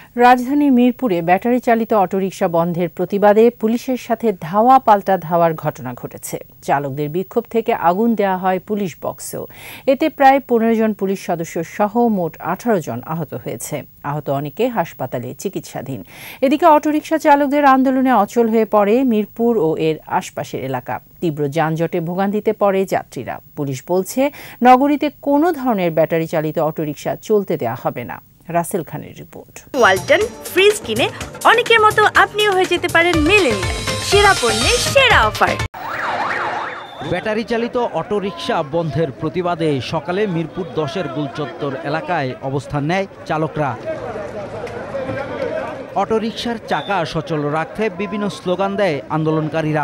রাজধানী মিরপুরে ব্যাটারি চালিত অটোরিকশা বন্ধের প্রতিবাদে পুলিশের সাথে ধাওয়া পাল্টা ধাওয়ার ঘটনা ঘটেছে। চালকদের বিক্ষোভ থেকে আগুন দেওয়া হয় পুলিশ বক্সেও। এতে প্রায় 15 জন পুলিশ সদস্য সহ মোট 18 জন আহত হয়েছে। আহত অনেকে হাসপাতালে চিকিৎসাধীন। এদিকে অটোরিকশা চালকদের আন্দোলনে অচল হয়ে পড়ে মিরপুর ও এর আশপাশের এলাকা। তীব্র যানজটে ভোগান্তিতে পড়ে যাত্রীরা। পুলিশ বলছে, নগরীতে কোনো ধরনের ব্যাটারি চালিত অটোরিকশা চলতে দেওয়া হবে না। রাসেল খানের রিপোর্ট। ওয়ালটন ফ্রিজ কিনে অনেকের মতো আপনিও হয়ে যেতে পারেন মিলেনিয়াল। সেরা পণ্যের সেরা অফার। ব্যাটারি চালিত অটোরিকশা বন্ধের প্রতিবাদে সকালে মিরপুর 10-এর গুলচত্বর এলাকায় অবস্থান নেয় চালকরা। অটোরিকশার চাকা সচল রাখতে বিভিন্ন স্লোগান দেয় আন্দোলনকারীরা।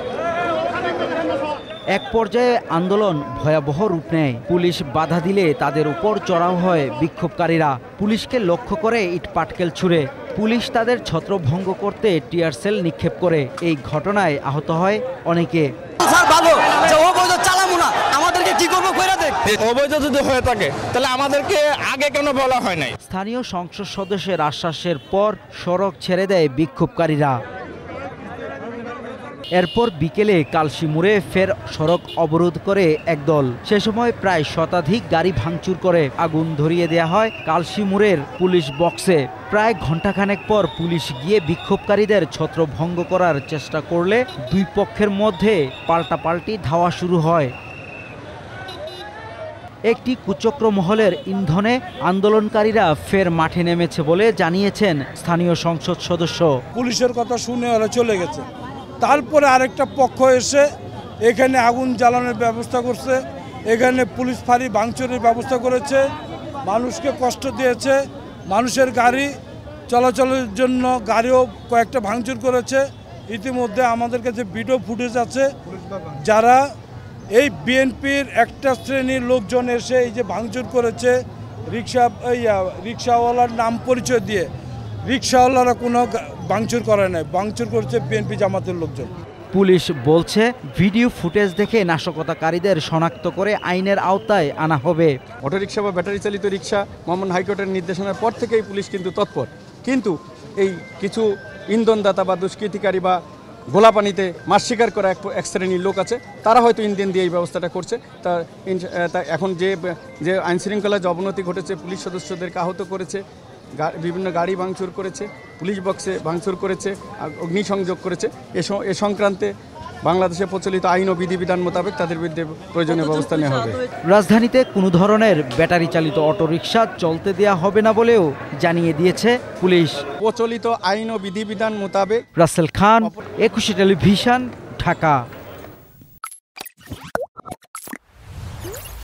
এক পর্যায়ে আন্দোলন ভয়াবহ রূপ নেয়। পুলিশ বাধা দিলে তাদের উপর চড়াও হয় বিক্ষোভকারীরা। পুলিশকে লক্ষ্য করে ইট পাটকেল ছুড়ে। পুলিশ তাদের ছত্রভঙ্গ করতে টিয়ার সেল নিক্ষেপ করে। এই ঘটনায় আহত হয় অনেকে। অবৈধ যদি হয়ে থাকে তাহলে আমাদেরকে আগে কেন বলা হয় নাই? স্থানীয় সংসদ সদস্যের আশ্বাসের পর সড়ক ছেড়ে দেয় বিক্ষোভকারীরা। এরপর বিকেলে কালশি মোড়ে ফের সড়ক অবরোধ করে একদল। সে সময় প্রায় শতাধিক গাড়ি ভাঙচুর করে আগুন ধরিয়ে দেয়া হয় কালশি মোড়ের পুলিশ বক্সে। প্রায় ঘণ্টাখানেক পর পুলিশ গিয়ে বিক্ষোভকারীদের ছত্রভঙ্গ করার চেষ্টা করলে দুই পক্ষের মধ্যে পাল্টাপাল্টি ধাওয়া শুরু হয়। একটি কুচক্র মহলের ইন্ধনে আন্দোলনকারীরা ফের মাঠে নেমেছে বলে জানিয়েছেন স্থানীয় সংসদ সদস্য। পুলিশের কথা শুনে ওরা চলে গেছে। তারপরে আরেকটা পক্ষ এসে এখানে আগুন জ্বালানোর ব্যবস্থা করছে, এখানে পুলিশ ফাঁড়ি ভাঙচুরের ব্যবস্থা করেছে, মানুষকে কষ্ট দিয়েছে। মানুষের গাড়ি চলাচলের জন্য গাড়িও কয়েকটা ভাঙচুর করেছে। ইতিমধ্যে আমাদের কাছে ভিডিও ফুটেজ আছে, যারা এই বিএনপির একটা শ্রেণীর লোকজন এসে এই যে ভাঙচুর করেছে, রিক্সাওয়ালার নাম পরিচয় দিয়ে। রিক্সাওয়ালারা কোনো ভাঙচুর করে নাই, ভাঙচুর করছে বিএনপি জামাতের লোকজন। পুলিশ বলছে, ভিডিও ফুটেজ দেখে নাশকতাকারীদের শনাক্ত করে আইনের আওতায় আনা হবে। অটোরিকশা বা ব্যাটারি চালিত রিক্সা মহামান্য হাইকোর্টের নির্দেশনার পর থেকেই পুলিশ কিন্তু তৎপর। কিন্তু এই কিছু ইন্ধনদাতা বা দুষ্কৃতিকারী বা গোলাপানিতে মাছ শিকার করা এক শ্রেণীর লোক আছে, তারা হয়তো ইন্ধন দিয়ে এই ব্যবস্থাটা করছে। তা এখন যে আইনশৃঙ্খলার যে অবনতি ঘটেছে, পুলিশ সদস্যদেরকে আহত করেছে, বিভিন্ন গাড়ি ভাঙচুর করেছে, পুলিশ বক্সে ভাঙচুর করেছে, অগ্নিসংযোগ করেছে, এ সংক্রান্তে বাংলাদেশে প্রচলিত আইন ও বিধিবিধান মোতাবেক তাদের বিরুদ্ধে প্রয়োজনীয় ব্যবস্থা নেওয়া হবে। রাজধানীতে কোনো ধরনের ব্যাটারি চালিত অটোরিকশা চলতে দেওয়া হবে না বলেও জানিয়ে দিয়েছে পুলিশ। প্রচলিত আইন ও বিধিবিধান মোতাবেক। রাসেল খান, 21 টেলিভিশন, ঢাকা।